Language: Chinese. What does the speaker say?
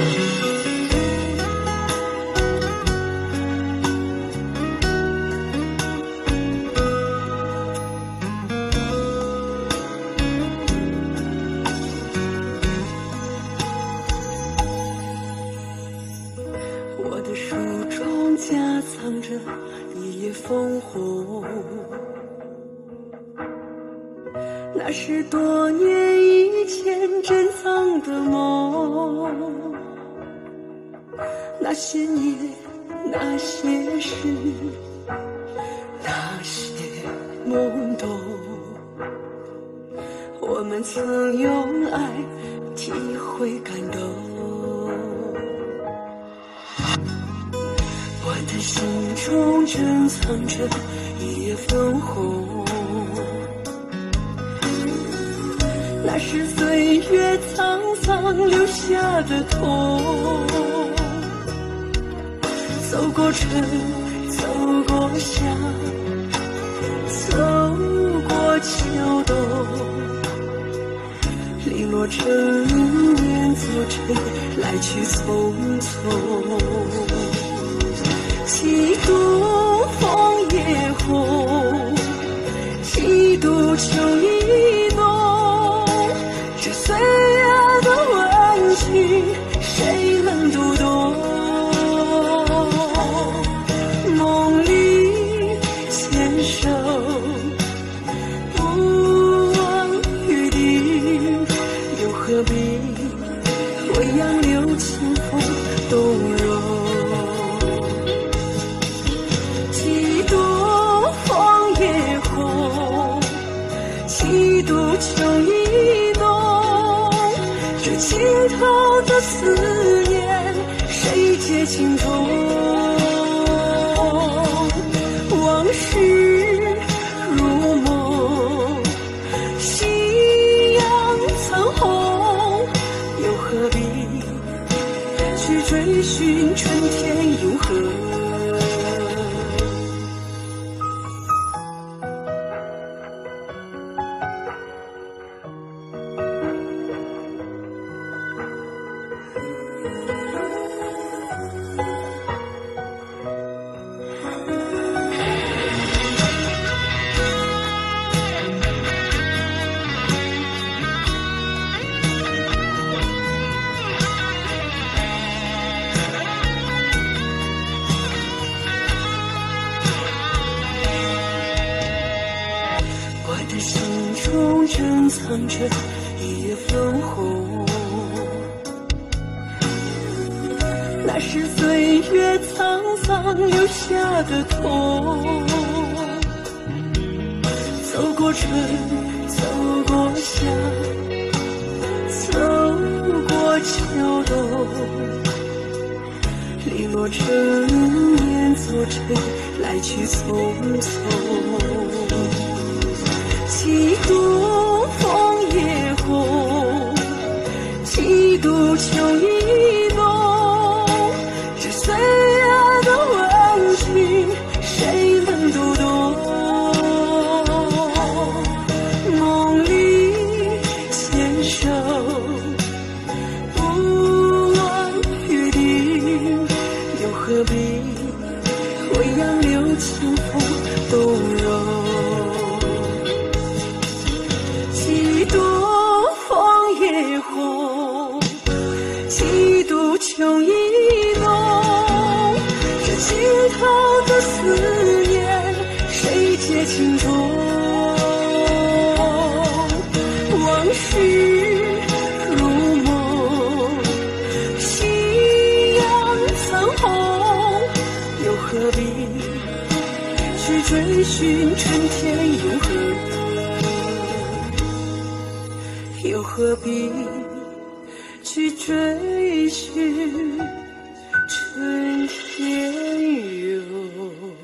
我的书中夹藏着一页烽火，那是多年以前珍藏的梦。那些年，那些事，那些懵懂，我们曾用爱体会感动。我的心中珍藏着一页粉红，那是岁月沧桑留下的痛。走过春，走过夏，走过秋冬，零落成年组成，来去匆匆。几度枫叶红，几度秋意浓，这岁月的温情，谁能读懂？梦里牵手，不忘余地，又何必为杨柳清风动容？几度枫叶红，几度秋意浓，这尽头的思念，谁解情衷？往事如梦，夕阳残红，又何必去追寻春天永恒？珍藏着一页粉红，那是岁月沧桑留下的痛。走过春，走过夏，走过秋冬，零落成年组成，来去匆匆。几度枫叶红，几度秋意浓，这岁月的温情，谁能读懂？梦里牵手，不忘余地，又何必为杨柳清风动容？几度枫叶红，几度秋意浓，这尽头的思念，谁解情衷？往事如梦，夕阳残红，又何必去追寻春天永恒？又何必去追寻春天永恒？